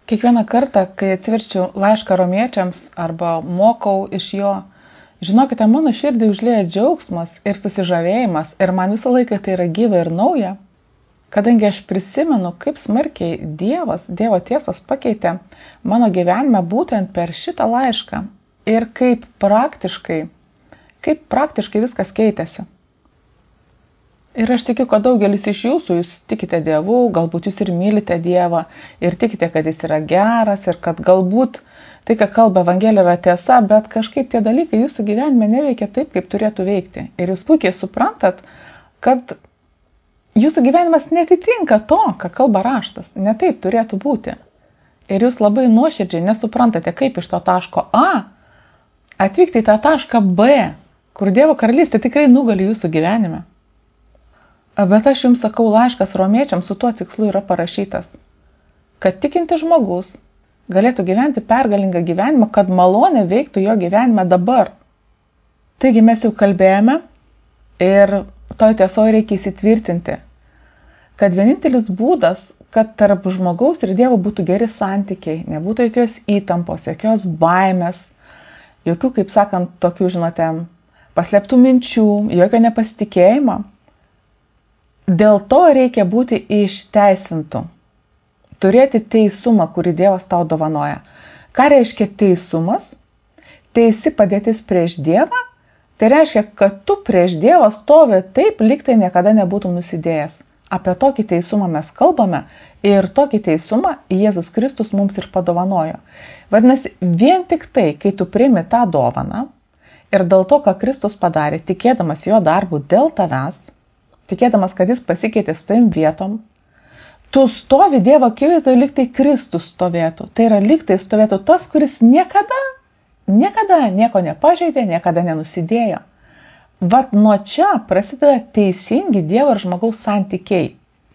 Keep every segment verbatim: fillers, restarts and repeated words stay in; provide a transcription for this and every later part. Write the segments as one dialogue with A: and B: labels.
A: Kiekvieną kartą, kai atsiverčiu laišką romiečiams arba mokau iš jo, žinokite, mano širdį užlieja džiaugsmas ir susižavėjimas ir man visą laiką tai yra gyva ir nauja, kadangi aš prisimenu, kaip smarkiai Dievas, Dievo tiesos pakeitė mano gyvenimą būtent per šitą laišką ir kaip praktiškai, kaip praktiškai viskas keitėsi. Ir aš tikiu, kad daugelis iš jūsų, jūs tikite Dievu, galbūt jūs ir mylite Dievą ir tikite, kad jis yra geras ir kad galbūt tai, ką kalba Evangelija, yra tiesa, bet kažkaip tie dalykai jūsų gyvenime neveikia taip, kaip turėtų veikti. Ir jūs puikiai suprantat, kad jūsų gyvenimas netitinka to, ką kalba raštas. Ne taip turėtų būti. Ir jūs labai nuoširdžiai nesuprantate, kaip iš to taško A atvykti į tą tašką B, kur Dievo karalystė tikrai nugali jūsų gyvenime. Bet aš jums sakau, laiškas romiečiams su tuo tikslu yra parašytas, kad tikintis žmogus galėtų gyventi pergalingą gyvenimą, kad malonė veiktų jo gyvenime dabar. Taigi mes jau kalbėjome ir toj tiesoje reikia įsitvirtinti, kad vienintelis būdas, kad tarp žmogaus ir Dievo būtų geri santykiai, nebūtų jokios įtampos, jokios baimės, jokių, kaip sakant, tokių, žinote, paslėptų minčių, jokio nepasitikėjimo. Dėl to reikia būti išteisintų, turėti teisumą, kurį Dievas tau dovanoja. Ką reiškia teisumas? Teisi padėtis prieš Dievą, tai reiškia, kad tu prieš Dievą stovi taip, lyg tai niekada nebūtum nusidėjęs. Apie tokį teisumą mes kalbame ir tokį teisumą Jėzus Kristus mums ir padovanojo. Vadinasi, vien tik tai, kai tu priimi tą dovaną ir dėl to, ką Kristus padarė, tikėdamas jo darbu dėl tavęs, tikėdamas, kad jis pasikeitė su tavim vietom, tu stovi Dievo akivaizdoje, lyg tai Kristus stovėtų. Tai yra lyg tai stovėtų tas, kuris niekada, niekada nieko nepažeidė, niekada nenusidėjo. Vat nuo čia prasideda teisingi Dievo ir žmogaus santykiai.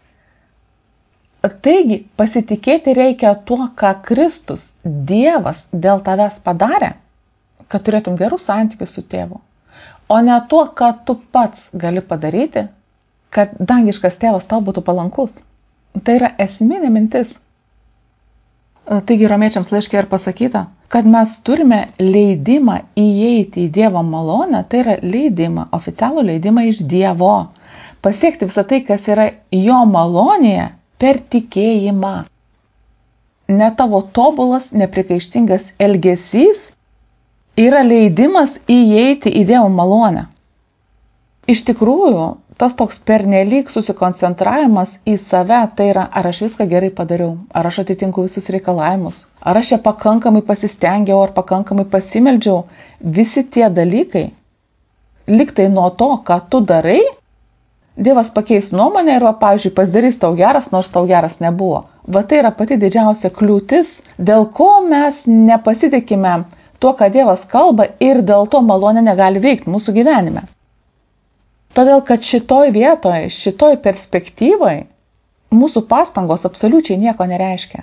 A: Taigi, pasitikėti reikia tuo, ką Kristus, Dievas, dėl tavęs padarė, kad turėtum gerus santykius su tėvu, o ne tuo, ką tu pats gali padaryti, kad dangiškas tėvas tau būtų palankus. Tai yra esminė mintis. Taigi romiečiams laiške ir pasakyta, kad mes turime leidimą įeiti į Dievo malonę, tai yra leidimą, oficialų leidimą iš Dievo, pasiekti visą tai, kas yra jo malonėje per tikėjimą. Ne tavo tobulas, neprikaištingas elgesys yra leidimas įeiti į Dievo malonę. Iš tikrųjų, tas toks pernelyg susikoncentravimas į save, tai yra, ar aš viską gerai padariau, ar aš atitinku visus reikalavimus, ar aš čia pakankamai pasistengiau, ar pakankamai pasimeldžiau, visi tie dalykai, lyg tai nuo to, ką tu darai, Dievas pakeis nuomonę ir, va, pavyzdžiui, pasidarys tau geras, nors tau geras nebuvo. Va tai yra pati didžiausia kliūtis, dėl ko mes nepasitikime tuo, ką Dievas kalba ir dėl to malonė negali veikti mūsų gyvenime. Todėl, kad šitoj vietoje, šitoj perspektyvoje mūsų pastangos absoliučiai nieko nereiškia.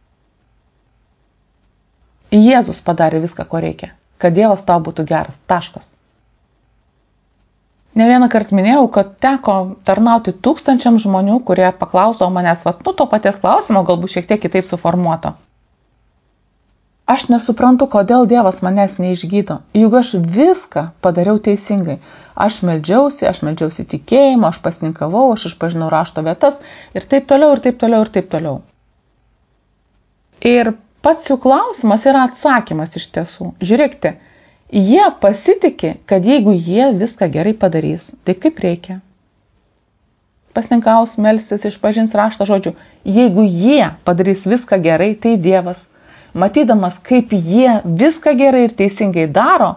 A: Jėzus padarė viską, ko reikia, kad Dievas tau būtų geras. Taškas. Ne vieną kartą minėjau, kad teko tarnauti tūkstančiam žmonių, kurie paklausė manęs, vat, nu, to paties klausimo, galbūt šiek tiek kitaip suformuoto. Aš nesuprantu, kodėl Dievas manęs neišgydo, juk aš viską padariau teisingai. Aš meldžiausi, aš meldžiausi tikėjimo, aš pasninkavau, aš išpažinau rašto vietas ir taip toliau, ir taip toliau, ir taip toliau. Ir pats jų klausimas yra atsakymas iš tiesų. Žiūrėkite, jie pasitikė, kad jeigu jie viską gerai padarys, taip kaip reikia, pasninkaus, melstis, išpažins raštą žodžių, jeigu jie padarys viską gerai, tai Dievas, matydamas, kaip jie viską gerai ir teisingai daro,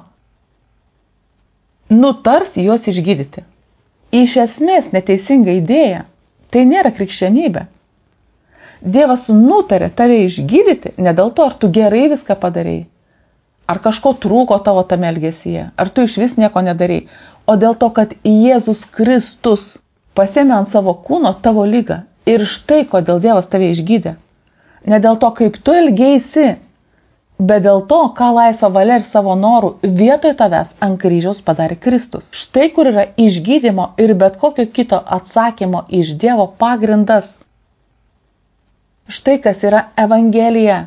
A: nutars juos išgydyti. Iš esmės neteisinga idėja. Tai nėra krikščionybė. Dievas nutarė tave išgydyti ne dėl to, ar tu gerai viską padarei, ar kažko trūko tavo tame elgesyje, ar tu iš vis nieko nedarei, o dėl to, kad Jėzus Kristus pasėmė ant savo kūno tavo ligą. Ir štai kodėl Dievas tave išgydė. Ne dėl to, kaip tu elgeisi, bet dėl to, ką laisva valia ir savo norų vietoj tavęs ant kryžiaus padarė Kristus. Štai kur yra išgydymo ir bet kokio kito atsakymo iš Dievo pagrindas. Štai kas yra Evangelija.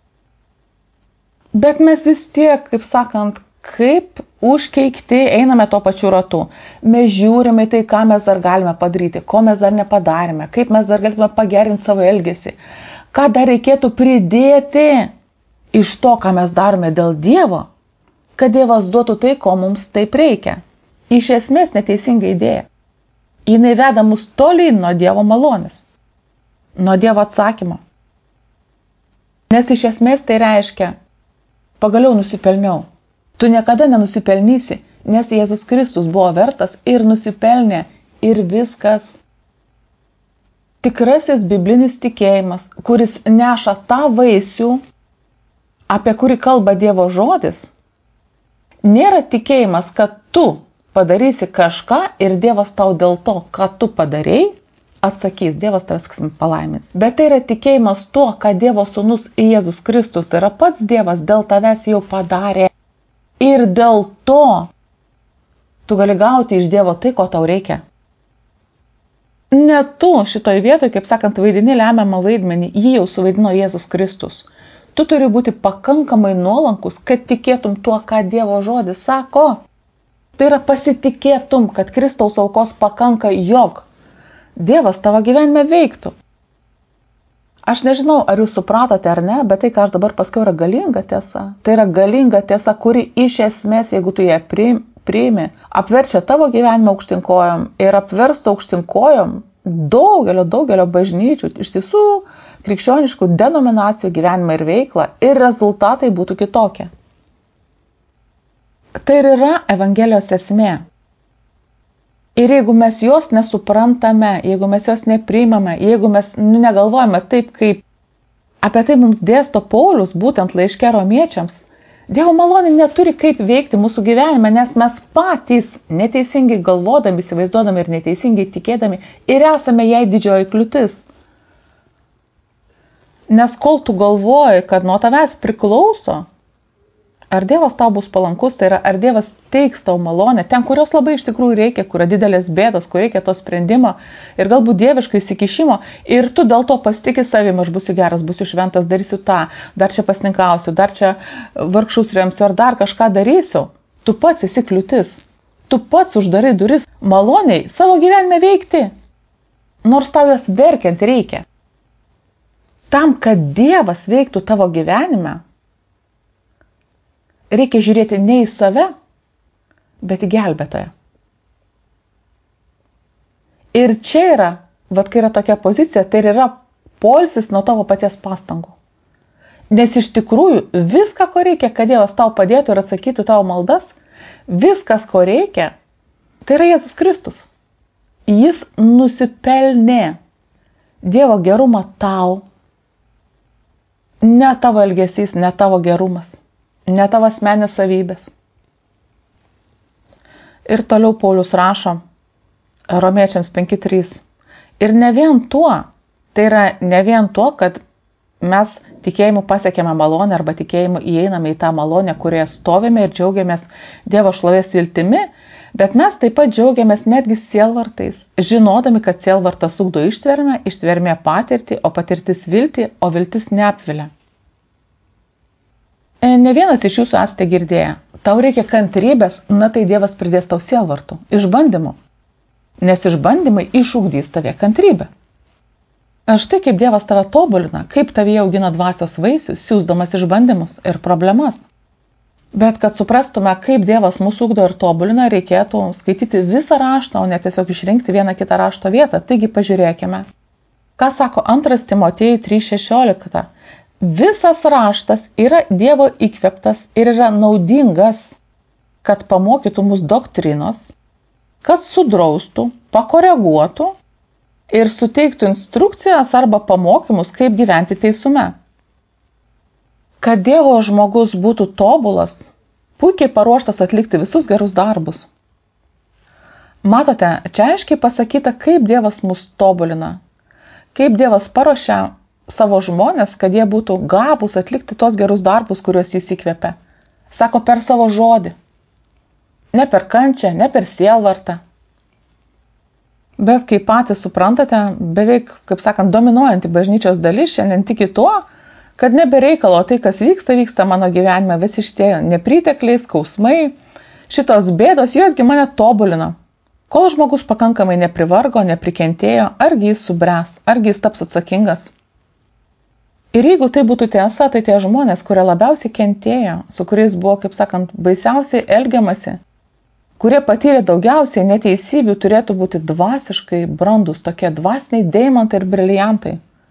A: Bet mes vis tiek, kaip sakant, kaip užkeikti einame to pačiu ratu. Mes žiūrime į tai, ką mes dar galime padaryti, ko mes dar nepadarėme, kaip mes dar galime pagerinti savo elgesį, ką dar reikėtų pridėti iš to, ką mes darome dėl Dievo, kad Dievas duotų tai, ko mums taip reikia. Iš esmės neteisinga idėja. Jinai veda mus tolyn nuo Dievo malonės, nuo Dievo atsakymo. Nes iš esmės tai reiškia, pagaliau nusipelniau. Tu niekada nenusipelnysi, nes Jėzus Kristus buvo vertas ir nusipelnė ir viskas. Tikrasis biblinis tikėjimas, kuris neša tą vaisių, apie kurį kalba Dievo žodis, nėra tikėjimas, kad tu padarysi kažką ir Dievas tau dėl to, ką tu padarei, atsakys, Dievas tavęs palaimins. Bet tai yra tikėjimas tuo, ką Dievo sūnus Jėzus Kristus, tai yra pats Dievas, dėl tavęs jau padarė. Ir dėl to tu gali gauti iš Dievo tai, ko tau reikia. Ne tu šitoj vietoj, kaip sakant, vaidini lemiamą vaidmenį, jį jau suvaidino Jėzus Kristus. Tu turi būti pakankamai nuolankus, kad tikėtum tuo, ką Dievo žodis sako. Tai yra pasitikėtum, kad Kristaus aukos pakanka, jog Dievas tavo gyvenime veiktų. Aš nežinau, ar jūs supratote ar ne, bet tai, ką aš dabar pasakiau, yra galinga tiesa. Tai yra galinga tiesa, kuri iš esmės, jeigu tu ją priimi, apverčia tavo gyvenimą aukštinkojom ir apverstų aukštinkojom daugelio, daugelio bažnyčių, iš tiesų krikščioniškų denominacijų gyvenimą ir veiklą, ir rezultatai būtų kitokie. Tai ir yra Evangelijos esmė. Ir jeigu mes jos nesuprantame, jeigu mes jos nepriimame, jeigu mes negalvojame taip, kaip apie tai mums dėsto Paulius, būtent laiške romiečiams, Dievo malonė neturi kaip veikti mūsų gyvenime, nes mes patys neteisingai galvodami, įsivaizduodami ir neteisingai tikėdami ir esame jai didžioji kliūtis. Nes kol tu galvoji, kad nuo tavęs priklauso, ar Dievas tau bus palankus, tai yra, ar Dievas teiks tau malonę, ten, kurios labai iš tikrųjų reikia, kur yra didelės bėdos, kur reikia to sprendimo ir galbūt dieviško įsikišimo, ir tu dėl to pasitikė savim, aš būsiu geras, būsiu šventas, darysiu tą, dar čia pasninkausiu, dar čia vargšus remsiu, ar dar kažką darysiu. Tu pats esi kliūtis, tu pats uždarai duris maloniai savo gyvenime veikti, nors tau jos verkiant reikia. Tam, kad Dievas veiktų tavo gyvenime, reikia žiūrėti ne į save, bet į gelbėtoją. Ir čia yra, vat kai yra tokia pozicija, tai yra poilsis nuo tavo paties pastangų. Nes iš tikrųjų viską, ko reikia, kad Dievas tau padėtų ir atsakytų tavo maldas, viskas, ko reikia, tai yra Jėzus Kristus. Jis nusipelnė Dievo gerumą tau, ne tavo elgesys, ne tavo gerumas. Ne tavo asmenės savybės. Ir toliau Paulius rašo Romiečiams penki trys. Ir ne vien tuo, tai yra ne vien tuo, kad mes tikėjimu pasiekėme malonę arba tikėjimu įeiname į tą malonę, kurioje stovime ir džiaugiamės Dievo šlovės viltimi, bet mes taip pat džiaugiamės netgi sielvartais, žinodami, kad sielvartas ugdo ištvermę, ištvermė patirtį, o patirtis viltį, o viltis neapvilia. Ne vienas iš jūsų esate girdėję, tau reikia kantrybės, na tai Dievas pridės tau sielvartų, išbandymų, nes išbandymai išugdys tave kantrybę. Štai kaip Dievas tave tobulina, kaip tavyje augina dvasios vaisių, siųsdamas išbandymus ir problemas. Bet kad suprastume, kaip Dievas mūsų ugdo ir tobulina, reikėtų skaityti visą raštą, o ne tiesiog išrinkti vieną kitą rašto vietą. Taigi pažiūrėkime, ką sako antras Timotiejui trys šešiolika. Visas raštas yra Dievo įkvėptas ir yra naudingas, kad pamokytų mus doktrinos, kad sudraustų, pakoreguotų ir suteiktų instrukcijas arba pamokymus, kaip gyventi teisume. Kad Dievo žmogus būtų tobulas, puikiai paruoštas atlikti visus gerus darbus. Matote, čia aiškiai pasakyta, kaip Dievas mus tobulina, kaip Dievas paruošia savo žmonės, kad jie būtų gabūs atlikti tos gerus darbus, kuriuos jis įkvėpia. Sako, per savo žodį. Ne per kančią, ne per sielvartą. Bet kaip patys suprantate, beveik, kaip sakant, dominuojanti bažnyčios dalis šiandien tiki tuo, kad nebereikalo tai, kas vyksta, vyksta mano gyvenime, visi šitie nepritekliai, skausmai, šitos bėdos, josgi mane tobulina. Kol žmogus pakankamai neprivargo, neprikentėjo, argi jis subręs, argi jis taps atsakingas. Ir jeigu tai būtų tiesa, tai tie žmonės, kurie labiausiai kentėjo, su kuriais buvo, kaip sakant, baisiausiai elgiamasi, kurie patyrė daugiausiai neteisybių, turėtų būti dvasiškai brandus, tokie dvasiniai deimantai ir briliantai.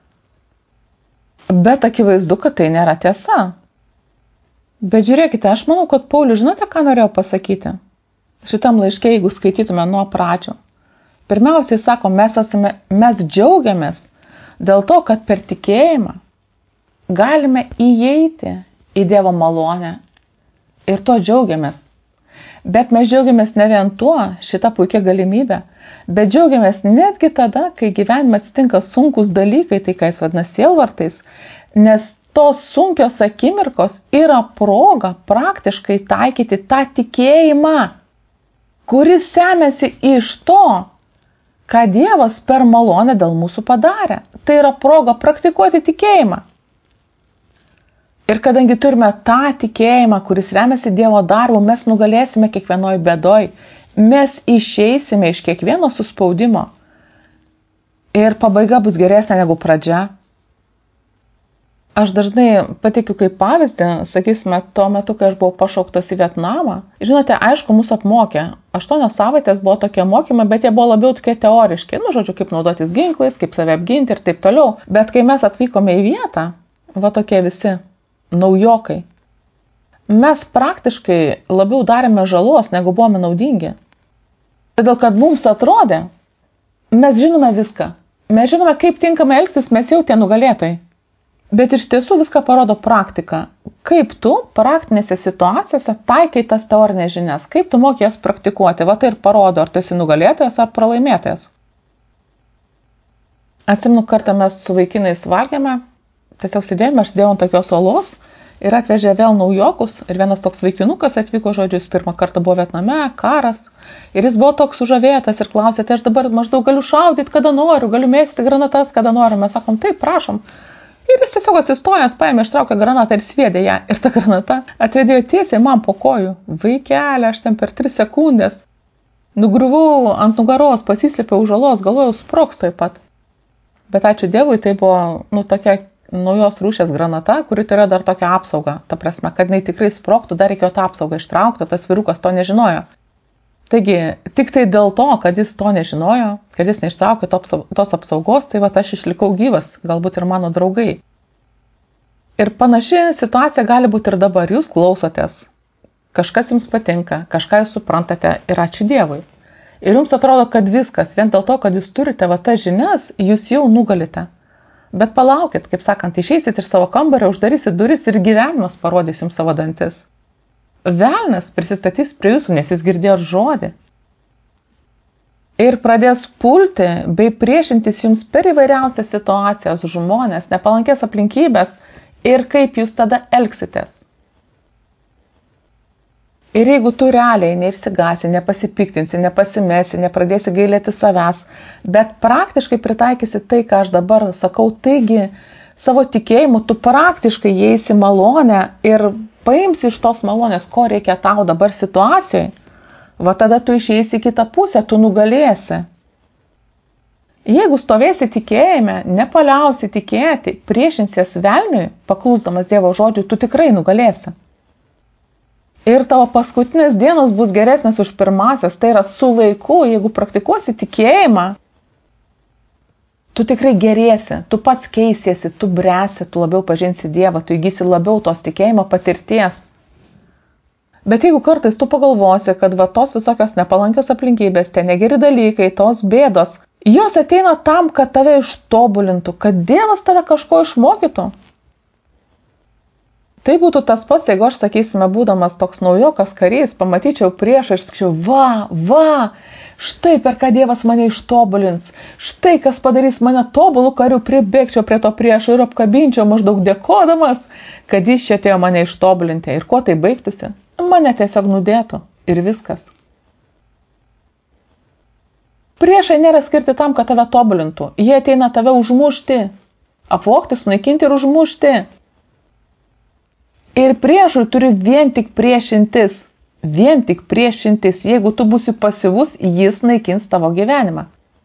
A: Bet akivaizdu, kad tai nėra tiesa. Bet žiūrėkite, aš manau, kad Paulius, žinote, ką norėjo pasakyti? Šitam laiške, jeigu skaitytume nuo pradžių. Pirmiausiai sako, mes, esame, mes džiaugiamės dėl to, kad per tikėjimą galime įeiti į Dievo malonę ir to džiaugiamės. Bet mes džiaugiamės ne vien tuo, šitą puikia galimybę, bet džiaugiamės netgi tada, kai gyvenime atsitinka sunkus dalykai, tai ką jis vadina sielvartais, nes tos sunkios akimirkos yra proga praktiškai taikyti tą tikėjimą, kuris semiasi iš to, ką Dievas per malonę dėl mūsų padarė. Tai yra proga praktikuoti tikėjimą. Ir kadangi turime tą tikėjimą, kuris remiasi Dievo darbu, mes nugalėsime kiekvienoj bėdoj, mes išeisime iš kiekvieno suspaudimo ir pabaiga bus geresnė negu pradžia. Aš dažnai pateikiu kaip pavyzdį, sakysime, tuo metu, kai aš buvau pašauktas į Vietnamą. Žinote, aišku, mūsų apmokė. Aštuonios savaitės buvo tokie mokymai, bet jie buvo labiau tokie teoriški. Nu, žodžiu, kaip naudotis ginklais, kaip save apginti ir taip toliau. Bet kai mes atvykome į vietą, va tokie visi naujokai, mes praktiškai labiau darėme žalos, negu buvome naudingi. Todėl, kad mums atrodė, mes žinome viską. Mes žinome, kaip tinkamai elgtis, mes jau tie nugalėtojai. Bet iš tiesų viską parodo praktika. Kaip tu praktinėse situacijose taikai tas teorinės žinias, kaip tu moki jas praktikuoti, va tai ir parodo, ar tu esi nugalėtojas ar pralaimėtojas. Atsimenu, kartą mes su vaikinais valgėme, tiesiog sėdėjome, aš sėdėjau ant tokios olos ir atvežė vėl naujokus. Ir vienas toks vaikinukas atvyko, žodžiu, jis pirmą kartą buvo Vietname, karas. Ir jis buvo toks sužavėtas ir klausė, tai aš dabar maždaug galiu šaudyti, kada noriu, galiu mėsti granatas, kada noriu. Mes sakom, taip, prašom. Ir jis tiesiog atsistojęs, paėmė, ištraukė granatą ir sviedė ją. Ir ta granata atvedėjo tiesiai man po kojų. Vaikelė, aš ten per tris sekundės nugriuvau ant nugaros, pasislėpiau už žalos, galvojau, sprogs taip pat. Bet ačiū Dievui, tai buvo, nu, tokia naujos rūšies granata, kuri turėjo dar tokią apsaugą. Ta prasme, kad jinai tikrai sprogtų, dar reikėjo tą apsaugą ištraukti, tas vyrukas to nežinojo. Taigi, tik tai dėl to, kad jis to nežinojo, kad jis neištraukė tos apsaugos, tai va aš išlikau gyvas, galbūt ir mano draugai. Ir panaši situacija gali būti ir dabar, jūs klausotės. Kažkas jums patinka, kažką jūs suprantate ir ačiū Dievui. Ir jums atrodo, kad viskas, vien dėl to, kad jūs turite va tas žinias, jūs jau nugalite. Bet palaukit, kaip sakant, išeisit iš savo kambario, uždarysit duris ir gyvenimas parodys jums savo dantis. Velnas prisistatys prie jūsų, nes jūs girdėjot žodį. Ir pradės pulti bei priešintis jums per įvairiausias situacijas, žmonės, nepalankės aplinkybės ir kaip jūs tada elgsitės. Ir jeigu tu realiai neišsigasi, nepasipiktinsi, nepasimesi, nepradėsi gailėti savęs, bet praktiškai pritaikysi tai, ką aš dabar sakau, taigi savo tikėjimu tu praktiškai įeisi malonę ir paimsi iš tos malonės, ko reikia tau dabar situacijoje, va tada tu išeisi į kitą pusę, tu nugalėsi. Jeigu stovėsi tikėjime, nepaliausi tikėti, priešinsies velniui, paklusdamas Dievo žodžiui, tu tikrai nugalėsi. Ir tavo paskutinės dienos bus geresnės už pirmasias, tai yra su laiku, jeigu praktikuosi tikėjimą, tu tikrai gerėsi, tu pats keisiesi, tu bręsi, tu labiau pažinsi Dievą, tu įgysi labiau tos tikėjimo patirties. Bet jeigu kartais tu pagalvosi, kad va tos visokios nepalankios aplinkybės, tie negeri dalykai, tos bėdos, jos ateina tam, kad tave ištobulintų, kad Dievas tave kažko išmokytų. Tai būtų tas pats, jeigu aš, sakysime, būdamas toks naujokas karys, pamatyčiau priešą ir sakyčiau, va, va, štai per ką Dievas mane ištobulins, štai kas padarys mane tobulų karių, pribėgčiau prie to priešo ir apkabinčiau maždaug dėkodamas, kad jis čia atėjo mane ištobulinti. Ir kuo tai baigtųsi? Mane tiesiog nudėtų ir viskas. Priešai nėra skirti tam, kad tave tobulintų. Jie ateina tave užmušti, apvogti, sunaikinti ir užmušti. Ir priešui turi vien tik priešintis. Vien tik priešintis. Jeigu tu būsi pasyvus, jis naikins tavo gyvenimą.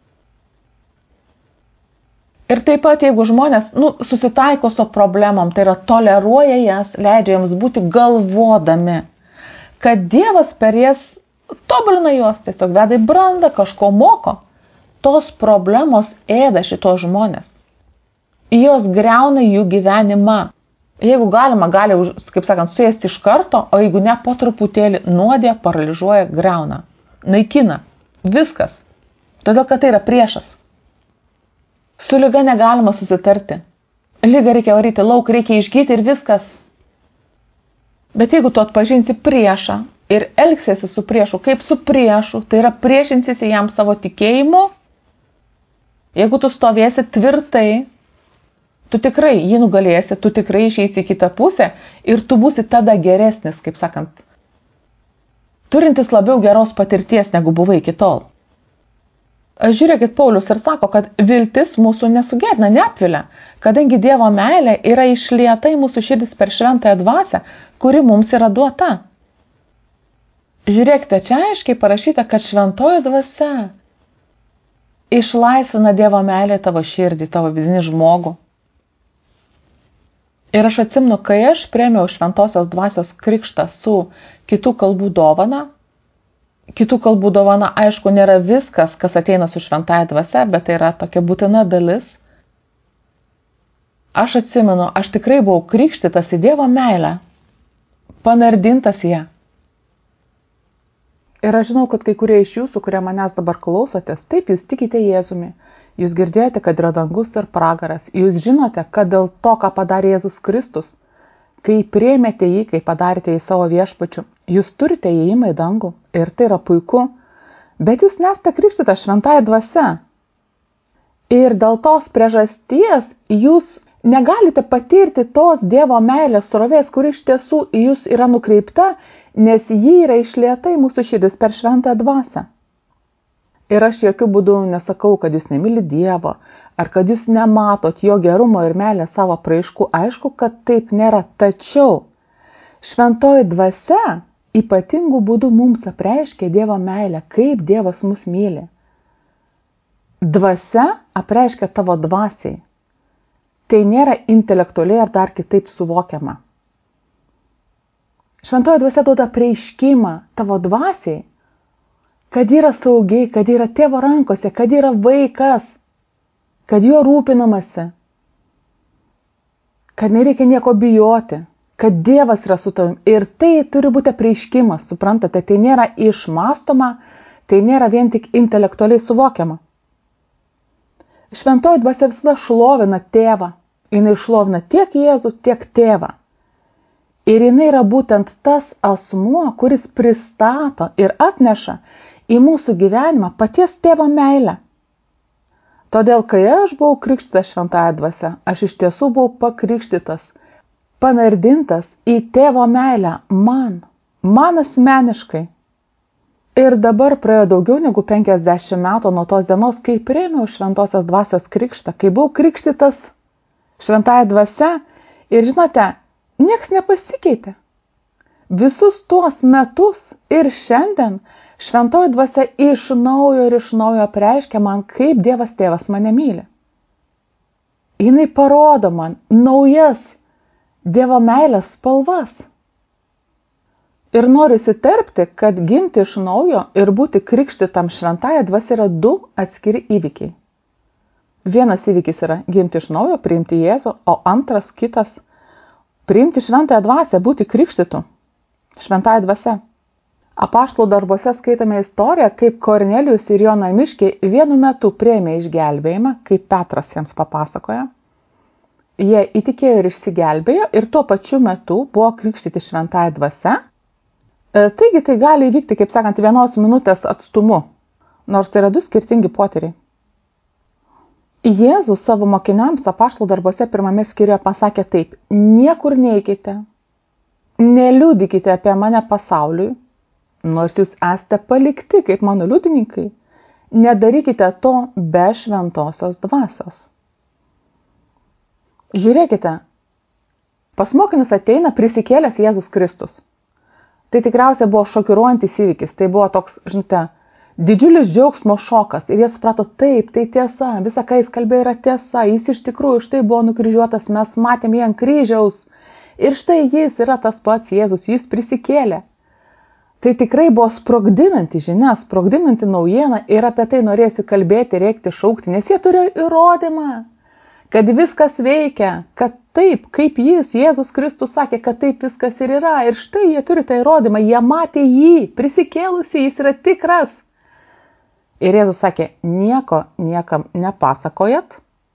A: Ir taip pat, jeigu žmonės nu, susitaiko su problemom, tai yra toleruoja jas, leidžia jiems būti galvodami, kad Dievas per jas tobulina juos, tiesiog veda į brandą, kažko moko. Tos problemos ėda šitos žmonės. Jos greuna jų gyvenimą. Jeigu galima, gali, kaip sakant, suėsti iš karto, o jeigu ne, po truputėlį nuodė, paralyžiuoja, greuna, naikina. Viskas. Todėl, kad tai yra priešas. Su liga negalima susitarti. Ligą reikia varyti lauk, reikia išgyti ir viskas. Bet jeigu tu atpažinsi priešą ir elgsiesi su priešu kaip su priešu, tai yra priešinsiesi jam savo tikėjimu, jeigu tu stovėsi tvirtai, tu tikrai jį nugalėsi, tu tikrai išeisi į kitą pusę ir tu būsi tada geresnis, kaip sakant, turintis labiau geros patirties, negu buvai iki tol. Žiūrėkit, Paulius ir sako, kad viltis mūsų nesugėdina, neapvilia, kadangi Dievo meilė yra išlieta į mūsų širdis per šventąją dvasią, kuri mums yra duota. Žiūrėkite, čia aiškiai parašyta, kad šventoji dvasia išlaisvina Dievo meilę tavo širdį, tavo vidinį žmogų. Ir aš atsimenu, kai aš priėmiau šventosios dvasios krikštą su kitų kalbų dovana, kitų kalbų dovana, aišku, nėra viskas, kas ateina su šventąja dvasia, bet tai yra tokia būtina dalis. Aš atsimenu, aš tikrai buvau krikštytas į Dievo meilę, panardintas ją. Ir aš žinau, kad kai kurie iš jūsų, kurie manęs dabar klausotės, taip jūs tikite Jėzumi. Jūs girdėjote, kad yra dangus ir pragaras. Jūs žinote, kad dėl to, ką padarė Jėzus Kristus, kai priėmėte jį, kai padarėte jį savo viešpačiu, jūs turite įėjimą į dangų ir tai yra puiku, bet jūs nesate krikštytas šventąja dvasia. Ir dėl tos priežasties jūs negalite patirti tos Dievo meilės srovės, kuri iš tiesų į jūs yra nukreipta, nes ji yra išlieta į mūsų širdis per šventąją dvasią. Ir aš jokių būdų nesakau, kad jūs nemyli Dievo, ar kad jūs nematot jo gerumo ir meilę savo praiškų, aišku, kad taip nėra. Tačiau šventoji dvasia ypatingų būdų mums apreiškia Dievo meilę, kaip Dievas mus myli. Dvasia apreiškia tavo dvasiai. Tai nėra intelektualiai ar dar kitaip suvokiama. Šventoji dvasia duoda apreiškimą tavo dvasiai, kad yra saugiai, kad yra tėvo rankose, kad yra vaikas, kad juo rūpinamasi, kad nereikia nieko bijoti, kad Dievas yra su tavim. Ir tai turi būti apreiškimas, suprantate, tai nėra išmąstoma, tai nėra vien tik intelektualiai suvokiama. Šventoji dvasia visada šlovina tėvą, jinai šlovina tiek Jėzų, tiek tėvą. Ir jinai yra būtent tas asmuo, kuris pristato ir atneša į mūsų gyvenimą paties tėvo meilę. Todėl, kai aš buvau krikštytas šventąja dvasia, aš iš tiesų buvau pakrikštytas, panardintas į tėvo meilę man, man asmeniškai. Ir dabar praėjo daugiau negu penkiasdešimt metų nuo tos dienos, kai priėmiau šventosios dvasios krikštą, kai buvau krikštytas šventąja dvasia. Ir žinote, nieks nepasikeitė. Visus tuos metus ir šiandien šventoji dvasia iš naujo ir iš naujo apreiškia man, kaip Dievas tėvas mane myli. Jinai parodo man naujas Dievo meilės spalvas. Ir noriu įsiterpti, kad gimti iš naujo ir būti krikštytam šventąja dvasia yra du atskiri įvykiai. Vienas įvykis yra gimti iš naujo, priimti Jėzų, o antras kitas priimti šventąją dvasią, būti krikštytu šventąja dvasia. Apaštalų darbuose skaitome istoriją, kaip Kornelijus ir jo namiškiai vienu metu priėmė išgelbėjimą, kaip Petras jiems papasakoja. Jie įtikėjo ir išsigelbėjo ir tuo pačiu metu buvo krikštyti šventąja dvasia. Taigi tai gali įvykti, kaip sakant, vienos minutės atstumu, nors tai yra du skirtingi potyriai. Jėzus savo mokiniams apaštalų darbuose pirmame skyriuje pasakė taip: niekur neikite, neliudykite apie mane pasauliui, nors jūs esate palikti kaip mano liudininkai, Nedarykite to be šventosios dvasios. Žiūrėkite, pas mokinius ateina prisikėlęs Jėzus Kristus. Tai tikriausiai buvo šokiruojantis įvykis, tai buvo toks, žinote, didžiulis džiaugsmo šokas ir jie suprato, taip, tai tiesa, visa, ką jis kalbėjo, yra tiesa, jis iš tikrųjų štai buvo nukryžiuotas, mes matėm jį ant kryžiaus ir štai jis yra tas pats Jėzus, jis prisikėlė. Tai tikrai buvo sprogdinanti žinia, sprogdinanti naujiena ir apie tai norėsiu kalbėti, rėkti, šaukti, nes jie turėjo įrodymą, kad viskas veikia, kad taip, kaip jis, Jėzus Kristus sakė, kad taip viskas ir yra. Ir štai jie turi tą įrodymą, jie matė jį, prisikėlusi, jis yra tikras. Ir Jėzus sakė, nieko niekam nepasakojat,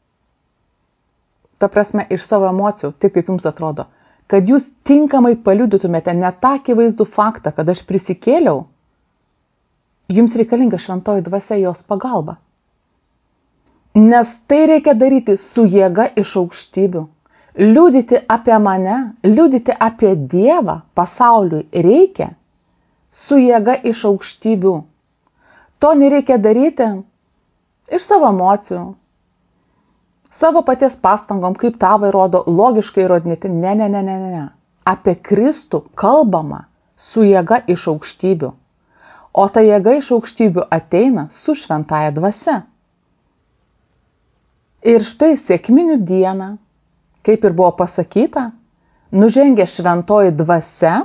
A: ta prasme iš savo emocijų, taip kaip jums atrodo, kad jūs tinkamai paliudytumėte net tą akivaizdų faktą, kad aš prisikėliau, jums reikalinga šventoji dvasia jos pagalba. Nes tai reikia daryti su jėga iš aukštybių. Liudyti apie mane, liudyti apie Dievą pasauliui reikia su jėga iš aukštybių. To nereikia daryti iš savo emocijų, savo paties pastangom, kaip tavai rodo, logiškai įrodinėti. Ne, ne, ne, ne, ne. Apie Kristų kalbama su jėga iš aukštybių. O ta jėga iš aukštybių ateina su šventaja dvasia. Ir štai sekminių dieną, kaip ir buvo pasakyta, nužengia šventoji dvasia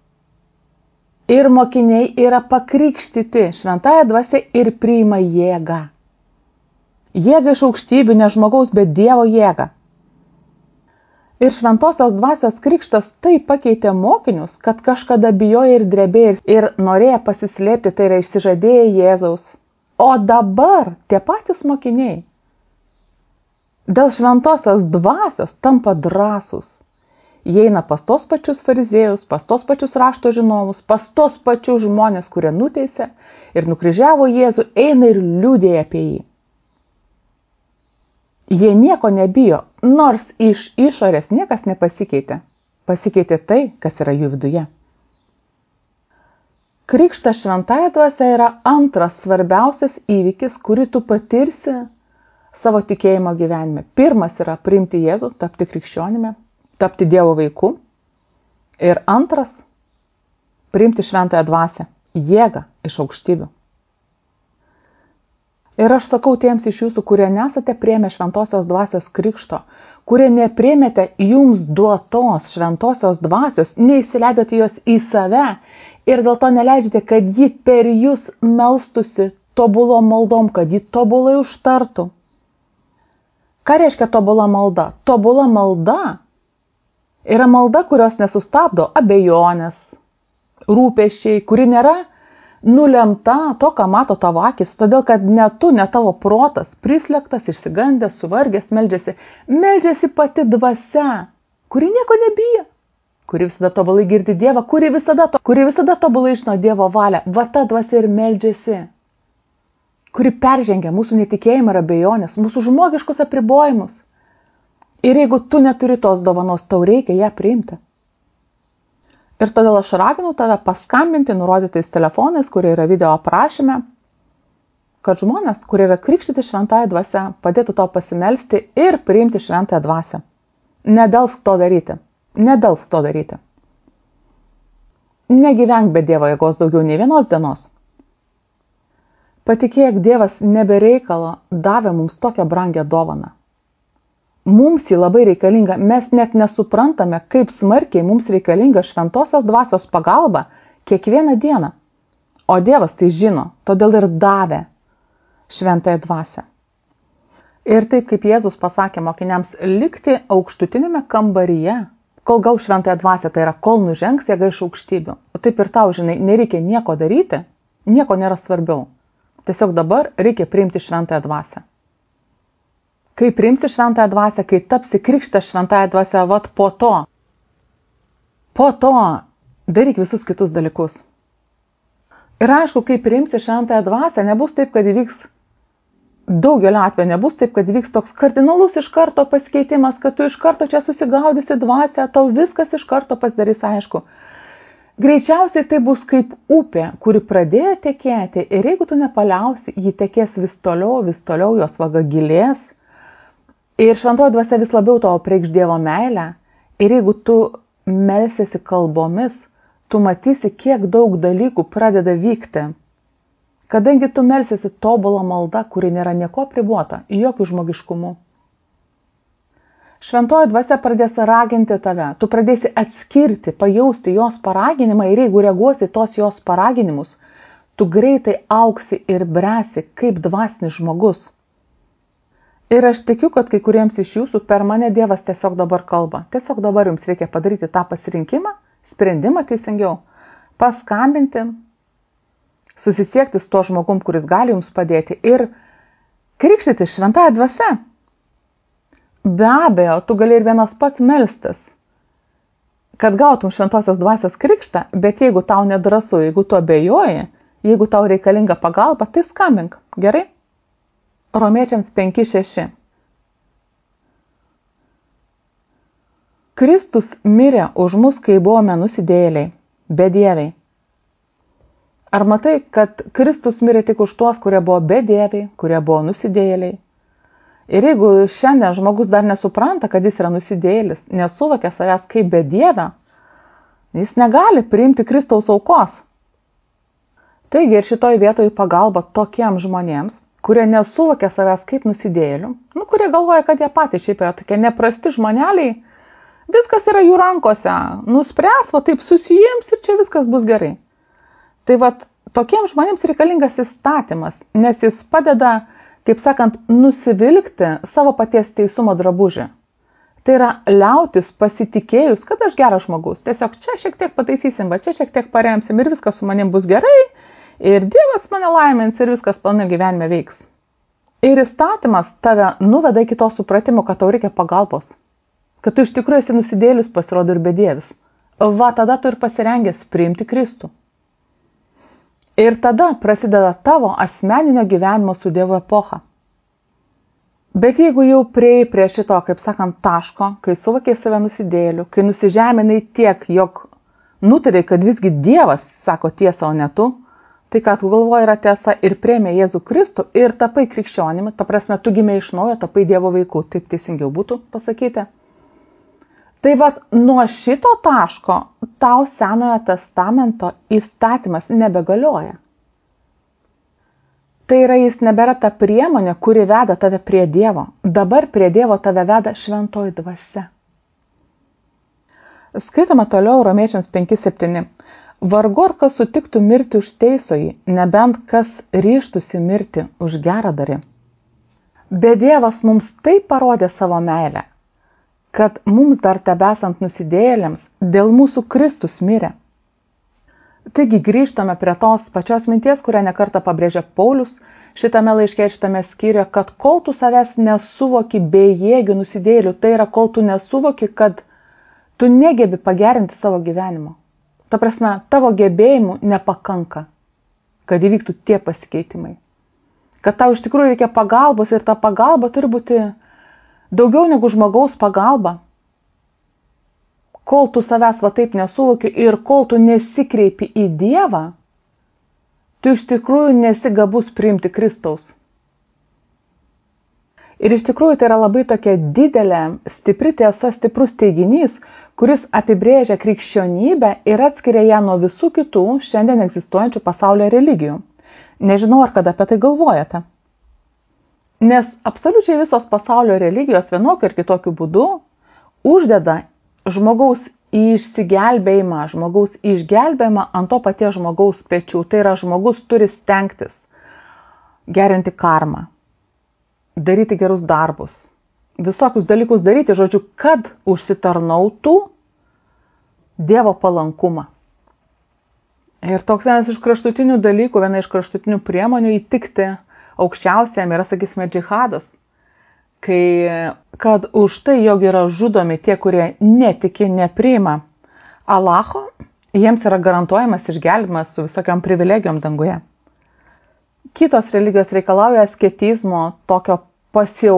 A: ir mokiniai yra pakrikštyti šventąja dvasia ir priima jėgą. Jėga iš aukštybių, ne žmogaus, bet Dievo jėga. Ir šventosios dvasios krikštas taip pakeitė mokinius, kad kažkada bijojo ir drebėjo ir norėjo pasislėpti, tai yra išsižadėję Jėzaus. O dabar tie patys mokiniai dėl šventosios dvasios tampa drąsūs. Jie eina pas tos pačius fariziejus, pas tos pačius rašto žinovus, pas tos pačius žmonės, kurie nuteisė ir nukryžiavo Jėzų, eina ir liudija apie jį. Jie nieko nebijo, nors iš išorės niekas nepasikeitė. Pasikeitė tai, kas yra jų viduje. Krikštas šventąja dvasia yra antras svarbiausias įvykis, kurį tu patirsi savo tikėjimo gyvenime. Pirmas yra priimti Jėzų, tapti krikščionimi, tapti Dievo vaiku. Ir antras – priimti šventąją dvasią, jėgą iš aukštybių. Ir aš sakau tiems iš jūsų, kurie nesate priėmę šventosios dvasios krikšto, kurie nepriėmėte jums duotos šventosios dvasios, neįsileidote jos į save ir dėl to neleidžiate, kad ji per jūs melstusi tobulom maldom, kad ji tobulai užtartų. Ką reiškia tobula malda? Tobula malda yra malda, kurios nesustabdo abejonės, rūpesčiai, kuri nėra nulemta to, ką mato tavo akis, todėl kad ne tu, ne tavo protas, prislėgtas, išsigandęs, suvargęs, meldžiasi, meldžiasi pati dvasia, kuri nieko nebijo, kuri visada tobulai girdi Dievą, kuri visada, to, kuri visada tobulai žino Dievo valią. Va ta dvasia ir meldžiasi, kuri peržengia mūsų netikėjimą ir abejonės, mūsų žmogiškus apribojimus. Ir jeigu tu neturi tos dovanos, tau reikia ją priimti. Ir todėl aš raginu tave paskambinti nurodytais telefonais, kurie yra video aprašyme, kad žmonės, kurie yra krikštyti šventąją dvasią, padėtų tau pasimelsti ir priimti šventąją dvasią. Nedelsk to daryti. Nedelsk to daryti. Negyvenk be Dievo jėgos daugiau nei vienos dienos. Patikėk, Dievas nebereikalo davė mums tokią brangią dovaną. Mums jį labai reikalinga, mes net nesuprantame, kaip smarkiai mums reikalinga šventosios dvasios pagalba kiekvieną dieną. O Dievas tai žino, todėl ir davė šventąją dvasią. Ir taip kaip Jėzus pasakė mokiniams likti aukštutinėme kambaryje, kol gaus šventąją dvasią, tai yra kol nužengs jėga iš aukštybių. O taip ir tau, žinai, nereikia nieko daryti, nieko nėra svarbiau. Tiesiog dabar reikia priimti šventąją dvasią. Kai priimsi šventąją dvasią, kai tapsi krikštas šventąją dvasią, vat po to, po to daryk visus kitus dalykus. Ir aišku, kai priimsi šventąją dvasią, nebus taip, kad įvyks, daugelio atveju nebus taip, kad įvyks toks kardinalus iš karto pasikeitimas, kad tu iš karto čia susigaudysi dvasią, tau viskas iš karto pasidarys aišku. Greičiausiai tai bus kaip upė, kuri pradėjo tekėti ir jeigu tu nepaliausi, ji tekės vis toliau, vis toliau, jos vaga gilės ir šventoji dvasia vis labiau tavo preikš Dievo meilę ir jeigu tu melsiesi kalbomis, tu matysi, kiek daug dalykų pradeda vykti. Kadangi tu melsiesi tobulą maldą, kuri nėra nieko apribota, jokių žmogiškumų. Šventoji dvasia pradės raginti tave, tu pradėsi atskirti, pajausti jos paraginimą ir jeigu reaguosi tos jos paraginimus, tu greitai auksi ir bręsi kaip dvasinis žmogus. Ir aš tikiu, kad kai kuriems iš jūsų per mane Dievas tiesiog dabar kalba. Tiesiog dabar jums reikia padaryti tą pasirinkimą, sprendimą teisingiau, paskambinti, susisiekti su tuo žmogum, kuris gali jums padėti ir krikštyti šventąją dvasią. Be abejo, tu gali ir vienas pats melstis, kad gautum šventosios dvasios krikštą, bet jeigu tau nedrąsu, jeigu tu abejoji, jeigu tau reikalinga pagalba, tai skambink, gerai? Romiečiams penki šeši. Kristus mirė už mus, kai buvome nusidėjėliai, bedieviai. Ar matai, kad Kristus mirė tik už tuos, kurie buvo bedieviai, kurie buvo nusidėjėliai? Ir jeigu šiandien žmogus dar nesupranta, kad jis yra nusidėjėlis, nesuvokia savęs kaip bedievę, jis negali priimti Kristaus aukos. Taigi ir šitoj vietoj pagalba tokiems žmonėms, kurie nesuvokia savęs kaip nusidėjėlių, nu, kurie galvoja, kad jie patys šiaip yra tokie neprasti žmoneliai, viskas yra jų rankose, nuspręs, va taip susijims ir čia viskas bus gerai. Tai va tokiems žmonėms reikalingas įstatymas, nes jis padeda, kaip sakant, nusivilkti savo paties teisumo drabužį. Tai yra liautis pasitikėjus, kad aš geras žmogus. Tiesiog čia šiek tiek pataisysim, va čia šiek tiek paremsim ir viskas su manim bus gerai, ir Dievas mane laimins ir viskas mano gyvenime veiks. Ir įstatymas tave nuveda iki to supratimo, kad tau reikia pagalbos. Kad tu iš tikrųjų esi nusidėlis, pasirodo ir bedievis. Va tada tu ir pasirengęs priimti Kristų. Ir tada prasideda tavo asmeninio gyvenimo su Dievu epocha. Bet jeigu jau priei prie šito, kaip sakant, taško, kai suvokiai save nusidėliu, kai nusižeminai tiek, jog nutarei, kad visgi Dievas sako tiesą, o ne tu, tai ką tu galvoji yra tiesa ir priėmė Jėzų Kristų ir tapai krikščionimi, ta prasme, tu gimei iš naujo, tapai Dievo vaiku, taip teisingiau būtų pasakyti. Tai vat nuo šito taško tau Senojo testamento įstatymas nebegalioja. Tai yra, jis nebėra ta priemonė, kuri veda tave prie Dievo. Dabar prie Dievo tave veda šventoji dvasia. Skaitome toliau Romiečiams penki septyni. Vargu ar kas sutiktų mirti už teisojį, nebent kas ryžtųsi mirti už gerą darį. Bet Dievas mums taip parodė savo meilę, kad mums dar tebesant nusidėjėliams dėl mūsų Kristus mirė. Taigi grįžtame prie tos pačios minties, kurią nekartą pabrėžė Paulius šitame laiške, šitame skyriuje, kad kol tu savęs nesuvoki bejėgių nusidėjėlių, tai yra, kol tu nesuvoki, kad tu negebi pagerinti savo gyvenimo. Ta prasme, tavo gebėjimų nepakanka, kad įvyktų tie pasikeitimai. Kad tau iš tikrųjų reikia pagalbos ir ta pagalba turi būti daugiau negu žmogaus pagalba. Kol tu savęs va taip nesuvoki ir kol tu nesikreipi į Dievą, tu iš tikrųjų nesi gabus priimti Kristaus. Ir iš tikrųjų tai yra labai tokia didelė, stipri tiesa, stiprus teiginys, kuris apibrėžia krikščionybę ir atskiria ją nuo visų kitų šiandien egzistuojančių pasaulio religijų. Nežinau, ar kada apie tai galvojate. Nes absoliučiai visos pasaulio religijos vienokiu ir kitokiu būdu uždeda žmogaus išsigelbėjimą, žmogaus išgelbėjimą ant to paties žmogaus pečių. Tai yra, žmogus turi stengtis gerinti karmą, daryti gerus darbus, visokius dalykus daryti, žodžiu, kad užsitarnautų Dievo palankumą. Ir toks vienas iš kraštutinių dalykų, viena iš kraštutinių priemonių įtikti aukščiausiam yra, sakysime, džihadas. Kai, kad už tai, jog yra žudomi tie, kurie netiki, nepriima Allaho, jiems yra garantuojamas išgelbėjimas su visokiom privilegijom danguje. Kitos religijos reikalauja asketizmo, tokio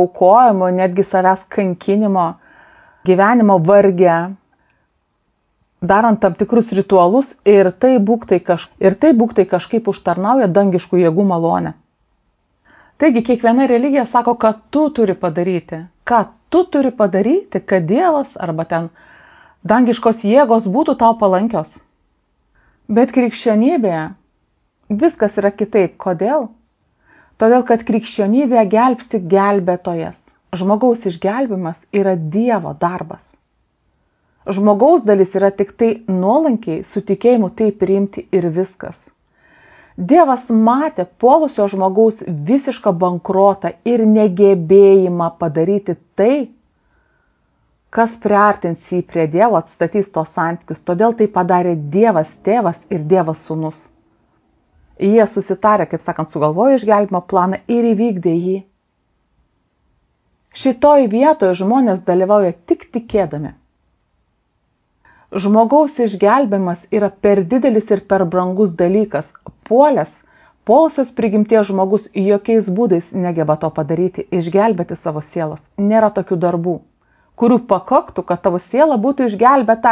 A: pasiaukojimo, netgi savęs kankinimo, gyvenimo varge. darant tam tikrus ritualus ir tai būk tai, kaž... ir tai, būk tai kažkaip užtarnauja dangiškų jėgų malonę. Taigi kiekviena religija sako, ką tu turi padaryti, ką tu turi padaryti, kad Dievas arba ten dangiškos jėgos būtų tau palankios. Bet krikščionybėje viskas yra kitaip. Kodėl? Todėl, kad krikščionybėje gelbsti gelbėtojas. Žmogaus išgelbimas yra Dievo darbas. Žmogaus dalis yra tik tai nuolankiai su tikėjimu tai priimti ir viskas. Dievas matė puolusio žmogaus visišką bankrotą ir negebėjimą padaryti tai, kas priartins jį prie Dievo, atstatys tos santykius. Todėl tai padarė Dievas tėvas ir Dievas sūnus. Jie susitarė, kaip sakant, sugalvojo išgelbimo planą ir įvykdė jį. Šitoj vietoje žmonės dalyvauja tik tikėdami. Žmogaus išgelbimas yra per didelis ir per brangus dalykas. Puolęs, puolusios prigimties žmogus jokiais būdais negeba to padaryti, išgelbėti savo sielos. Nėra tokių darbų, kurių pakaktų, kad tavo siela būtų išgelbėta.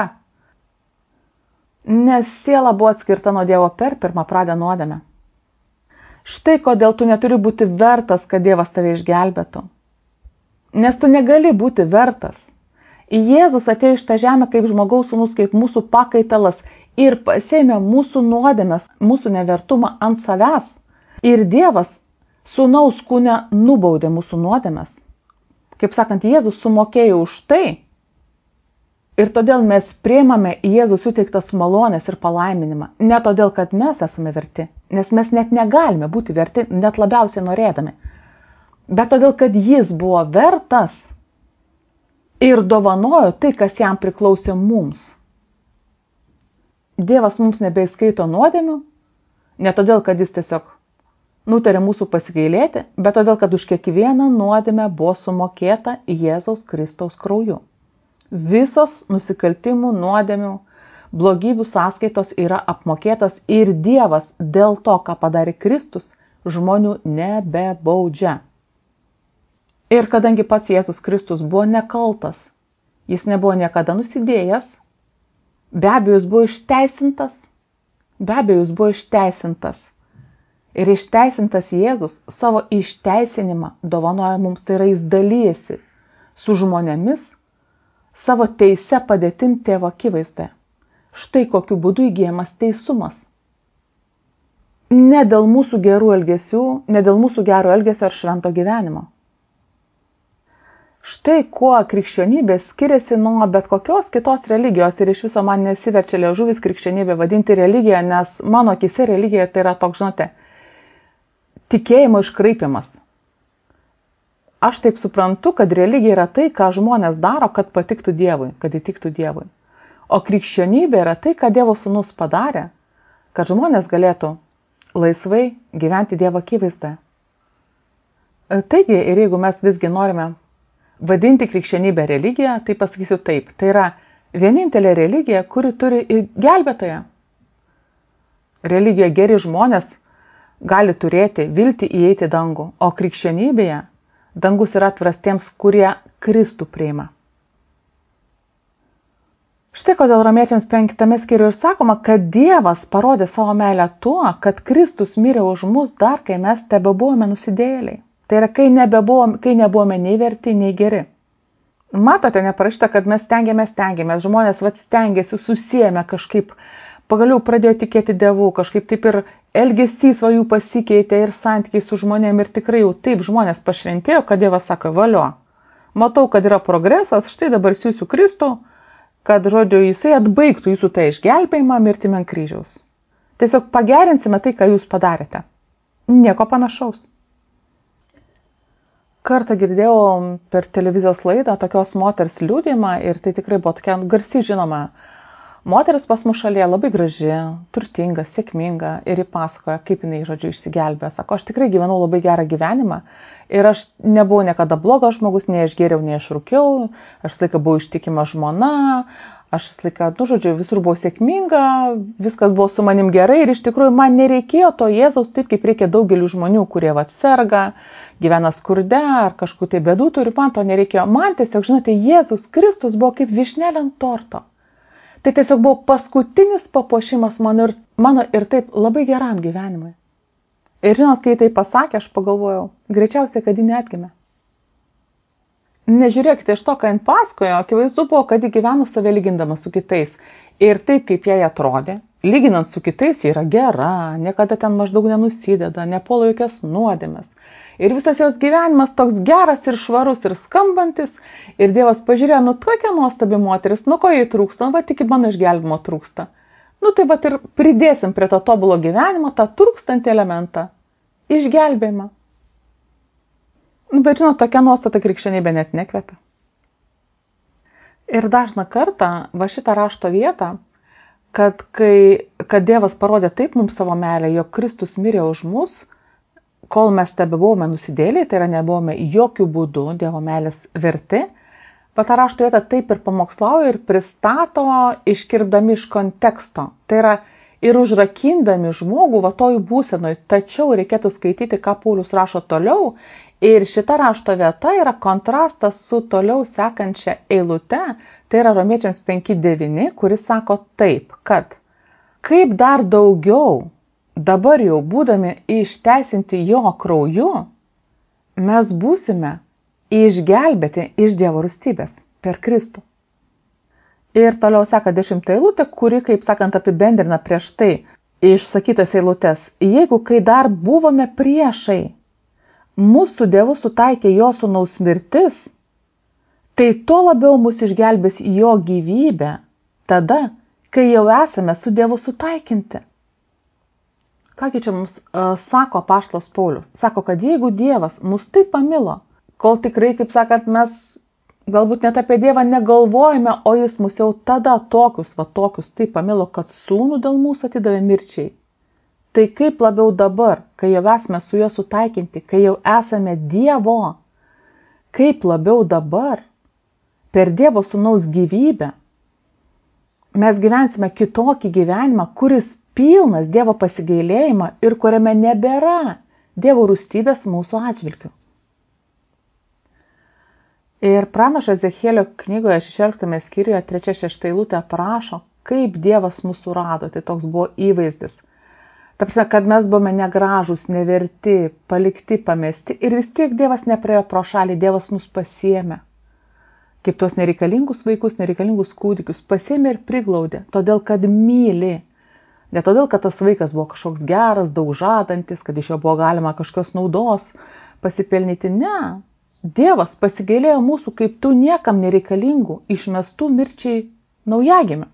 A: Nes siela buvo atskirta nuo Dievo per pirmą pradę nuodėmę. Štai kodėl tu neturi būti vertas, kad Dievas tave išgelbėtų. Nes tu negali būti vertas. Jėzus atėjo iš tą žemę kaip žmogaus sūnus, kaip mūsų pakaitalas ir pasėmė mūsų nuodėmes, mūsų nevertumą ant savęs. Ir Dievas sūnaus kūne nubaudė mūsų nuodėmes. Kaip sakant, Jėzus sumokėjo už tai. Ir todėl mes priimame Jėzų suteiktas malonės ir palaiminimą. Ne todėl, kad mes esame verti, nes mes net negalime būti verti, net labiausiai norėdami. Bet todėl, kad jis buvo vertas ir dovanojo tai, kas jam priklausė mums. Dievas mums nebeįskaito nuodėmių, ne todėl, kad jis tiesiog nutarė mūsų pasigailėti, bet todėl, kad už kiekvieną nuodėmę buvo sumokėta Jėzaus Kristaus krauju. Visos nusikaltimų, nuodėmių, blogybių sąskaitos yra apmokėtos ir Dievas dėl to, ką padarė Kristus, žmonių nebebaudžia. Ir kadangi pats Jėzus Kristus buvo nekaltas, jis nebuvo niekada nusidėjęs, be abejo, jis buvo išteisintas, be abejo, jis buvo išteisintas. Ir išteisintas Jėzus savo išteisinimą dovanoja mums, tai yra jis dalyjasi su žmonėmis savo teise padėtim tėvo akivaizdoje. Štai kokiu būdu įgyjamas teisumas. Ne dėl mūsų gerų elgesių, ne dėl mūsų gero elgesio ar švento gyvenimo. Štai kuo krikščionybė skiriasi nuo bet kokios kitos religijos ir iš viso man nesiverčia liežuvis krikščionybė vadinti religiją, nes mano akise religija tai yra toks, žinote, tikėjimo iškraipimas. Aš taip suprantu, kad religija yra tai, ką žmonės daro, kad patiktų Dievui, kad įtiktų Dievui. O krikščionybė yra tai, ką Dievo sūnus padarė, kad žmonės galėtų laisvai gyventi Dievo akivaizdoje. Taigi, ir jeigu mes visgi norime vadinti krikščionybę religiją, tai pasakysiu taip. Tai yra vienintelė religija, kuri turi gelbėtoją. Religijoje geri žmonės gali turėti viltį įeiti į dangų, o krikščionybėje dangus yra atviras tiems, kurie Kristų priima. Štai kodėl Romiečiams penktame skyriuje ir sakoma, kad Dievas parodė savo meilę tuo, kad Kristus mirė už mus dar, kai mes tebebuvome nusidėjėliai. Tai yra, kai nebebuvome, kai nebuvome nei verti, nei geri. Matote, neparašyta, kad mes stengiamės, stengiamės, žmonės vat stengiasi, susiėmė kažkaip, pagaliau pradėjo tikėti Dievu, kažkaip taip ir elgesys va jų pasikeitė ir santykiai su žmonėm ir tikrai jau taip žmonės pašventėjo, kad Dievas sako, valio, matau, kad yra progresas, štai dabar siųsiu Kristų, kad, žodžiu, jisai atbaigtų jūsų tą išgelbėjimą mirtimi ant kryžiaus. Tiesiog pagerinsime tai, ką jūs padarėte. Nieko panašaus. Kartą girdėjau per televizijos laidą tokios moters liudijimą ir tai tikrai buvo tokia garsiai žinoma. Moteris pas mus šalyje labai graži, turtinga, sėkminga ir įpasakoja, kaip jinai, žodžiu, išsigelbėjo. Sako, aš tikrai gyvenau labai gerą gyvenimą ir aš nebuvau niekada blogas žmogus, nei aš gėriau, nei aš rūkiau, aš visą laiką buvau ištikima žmona, aš visą laiką, nu, žodžiu, visur buvau sėkminga, viskas buvo su manim gerai ir iš tikrųjų man nereikėjo to Jėzaus taip, kaip reikia daugelių žmonių, kurie vat serga, gyvena skurde ar kažkokių tai bėdų turi, man to nereikėjo. Man tiesiog, žinote, Jėzus Kristus buvo kaip vyšnelė ant torto. Tai tiesiog buvo paskutinis papuošimas mano ir, mano ir taip labai geram gyvenimui. Ir žinot, kai tai pasakė, aš pagalvojau, greičiausiai, kad ji neatgimė. Nežiūrėkite, iš to, ką jin pasakojo, akivaizdu buvo, kad ji gyveno save lygindama su kitais. Ir taip, kaip jai atrodė, lyginant su kitais, ji yra gera, niekada ten maždaug nenusideda, nepuola jokias nuodėmes. Ir visas jos gyvenimas toks geras ir švarus ir skambantis. Ir Dievas pažiūrėjo, nu tokia nuostabi moteris, nu ko jai trūksta, nu va tik mano išgelbimo trūksta. Nu tai va ir pridėsim prie to tobulo gyvenimo tą trūkstantį elementą – išgelbėjimą. Bet žinot, tokia nuostata krikščionybė net nekvepia. Ir dažną kartą va šitą rašto vietą, kad, kai, kad Dievas parodė taip mums savo meilę, jog Kristus mirė už mus, kol mes tebebuvome nusidėliai, tai yra nebuvome jokių būdų Dievo meilės verti, bet tą rašto vietą taip ir pamokslauja ir pristato iškirpdami iš konteksto. Tai yra ir užrakindami žmogų va toj būsenoj, tačiau reikėtų skaityti, ką Paulius rašo toliau. Ir šita rašto vieta yra kontrastas su toliau sekančia eilute, tai yra Romiečiams penki devyni, kuris sako taip, kad kaip dar daugiau dabar jau būdami išteisinti jo krauju, mes būsime išgelbėti iš Dievo rūstybės per Kristų. Ir toliau seka dešimta eilutė, kuri, kaip sakant, apibendrina prieš tai išsakytas eilutes. Jeigu kai dar buvome priešai, mūsų Dievu sutaikė jo sūnaus mirtis, tai tuo labiau mus išgelbės jo gyvybę, tada, kai jau esame su Dievu sutaikinti. Kągi čia mums uh, sako apaštalas Paulius? Sako, kad jeigu Dievas mus taip pamilo, kol tikrai, kaip sakant, mes galbūt net apie Dievą negalvojame, o jis mus jau tada tokius, va tokius taip pamilo, kad sūnų dėl mūsų atidavė mirčiai. Tai kaip labiau dabar, kai jau esame su juo sutaikinti, kai jau esame Dievo, kaip labiau dabar, per Dievo sūnaus gyvybę, mes gyvensime kitokį gyvenimą, kuris pilnas Dievo pasigailėjimą ir kuriame nebėra Dievo rūstybės mūsų atžvilgiu. Ir pranašo Ezechielio knygoje šešioliktame skyriuje trečia šešta eilutė aprašo, kaip Dievas mūsų rado, tai toks buvo įvaizdis. Ta prasme, kad mes buvome negražūs, neverti, palikti, pamesti ir vis tiek Dievas nepraėjo pro šalį, Dievas mus pasiėmė. Kaip tuos nereikalingus vaikus, nereikalingus kūdikius, pasiėmė ir priglaudė, todėl kad myli. Ne todėl, kad tas vaikas buvo kažkoks geras, daug žadantis, kad iš jo buvo galima kažkokios naudos pasipelnyti. Ne. Dievas pasigailėjo mūsų kaip tų niekam nereikalingų, išmestų mirčiai naujagimių.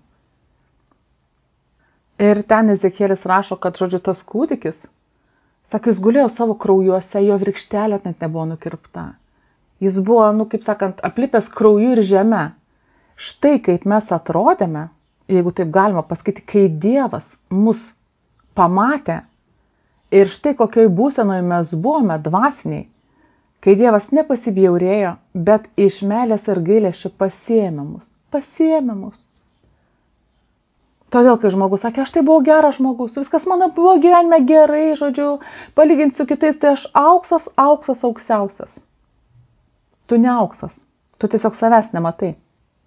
A: Ir ten Ezekielis rašo, kad, žodžiu, tas kūdikis, sako, jis gulėjo savo kraujuose, jo virkštelė net nebuvo nukirpta. Jis buvo, nu, kaip sakant, aplipęs krauju ir žeme. Štai kaip mes atrodėme, jeigu taip galima pasakyti, kai Dievas mus pamatė ir štai kokioj būsenoj mes buvome dvasiniai, kai Dievas nepasibjaurėjo, bet iš meilės ir gailesčio pasiėmė mus, pasiėmė mus. Todėl, kai žmogus sakė, aš tai buvau geras žmogus, viskas mano buvo gyvenime gerai, žodžiu, palyginti su kitais, tai aš auksas, auksas, auksiausias. Tu ne auksas, tu tiesiog savęs nematai.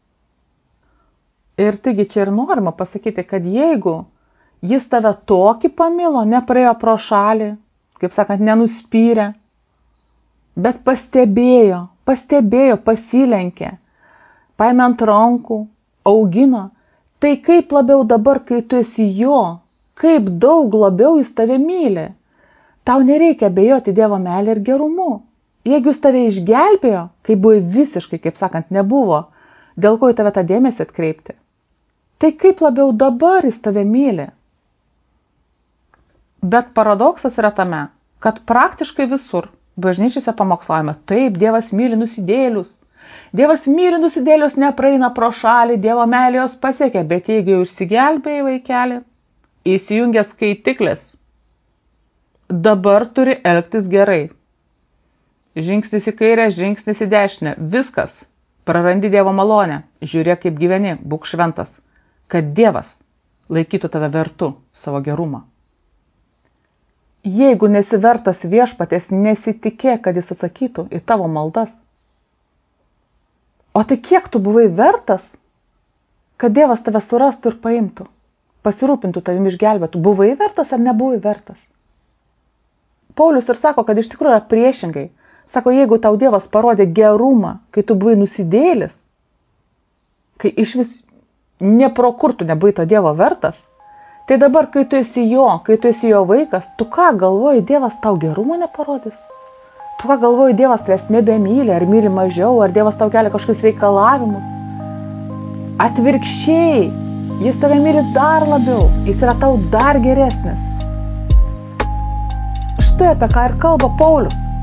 A: Ir taigi čia ir norima pasakyti, kad jeigu jis tave tokį pamilo, nepraėjo pro šalį, kaip sakant, nenuspyrė, bet pastebėjo, pastebėjo, pasilenkė, paėmė ant rankų, augino, tai kaip labiau dabar, kai tu esi jo, kaip daug labiau jis tave myli. Tau nereikia abejoti Dievo meilę ir gerumu. Jeigu jis tave išgelbėjo, kai buvai visiškai, kaip sakant, nebuvo, dėl ko į tave tą dėmesį atkreipti, tai kaip labiau dabar jis tave myli. Bet paradoksas yra tame, kad praktiškai visur bažnyčiose pamoksluojame, taip, Dievas myli nusidėlius. Dievas myli nusidėlius, nepraeina pro šalį, Dievo meilė jos pasiekia, bet jeigu jau išsigelbėjai vaikelį, įsijungęs skaitiklis, dabar turi elgtis gerai. Žingsnis į kairę, žingsnis į dešinę, viskas, prarandi Dievo malonę, žiūrėk kaip gyveni, būk šventas, kad Dievas laikytų tave vertu savo gerumą. Jeigu nesi vertas viešpaties, nesitikėk, kad jis atsakytų į tavo maldas. O tai kiek tu buvai vertas, kad Dievas tave surastų ir paimtų, pasirūpintų tavim, išgelbėtų. Buvai vertas ar nebuvai vertas? Paulius ir sako, kad iš tikrųjų yra priešingai. Sako, jeigu tau Dievas parodė gerumą, kai tu buvai nusidėjėlis, kai iš vis ne pro kur tu nebuvai to Dievo vertas, tai dabar, kai tu esi jo, kai tu esi jo vaikas, tu ką galvoji, Dievas tau gerumo neparodys? Tu ką galvoji, Dievas tavęs nebemyli, ar myli mažiau, ar Dievas tau kelia kažkokius reikalavimus? Atvirkščiai, jis tave myli dar labiau, jis yra tau dar geresnis. Štai apie ką ir kalba Paulius.